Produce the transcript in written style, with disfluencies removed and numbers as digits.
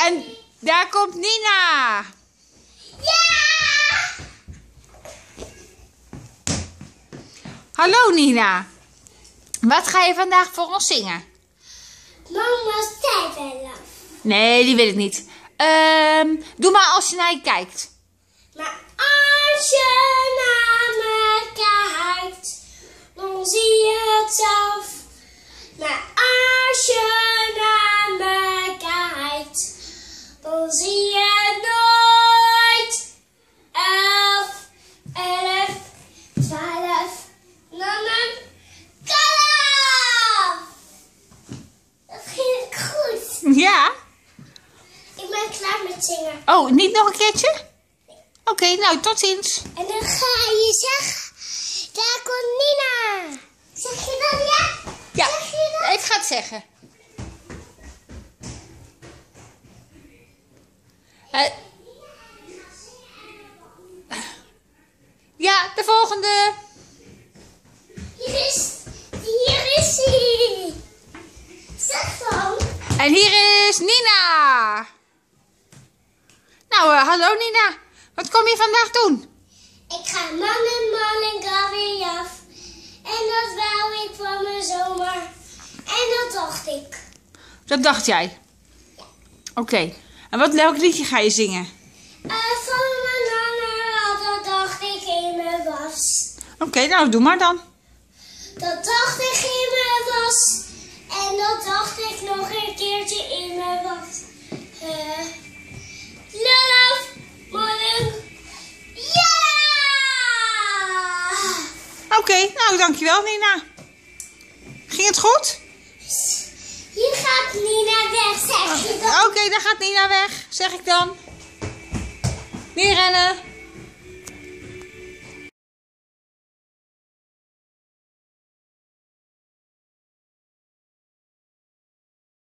En daar komt Nina. Ja! Hallo Nina. Wat ga je vandaag voor ons zingen? Mama's tijdlijn. Nee, die wil ik niet. Doe maar als je naar je kijkt. Maar als je naar me kijkt, dan zie je het zelf. Maar als je naar me kijkt, dan zie je het nooit. 11, 11, 12, dan een kalf. Dat ging goed. Ja? Ik ben klaar met zingen. Oh, niet nog een keertje? Oké, nou tot ziens. En dan ga je zeggen, daar komt Nina. Zeg je dat ja? Ja, Zeg je dat? ik ga het zeggen. Ja, de volgende. Hier is hij. Zeg dan. En hier is Nina. Nou, hallo Nina. Wat kom je vandaag doen? Ik ga man en Gabi af. En dat wou ik van mijn zomer. En dat dacht ik. Dat dacht jij? Oké. En welk liedje ga je zingen? Van mijn nanger, dat dacht ik in mijn was. Oké, nou doe maar dan. Dat dacht ik in mijn was. En dat dacht ik nog een keertje in mijn was. Love, morning. Ja! Oké, nou dankjewel Nina. Ging het goed? Hier gaat Nina weg, zeg je dan. Oké, daar gaat Nina weg, zeg ik dan. Weer rennen.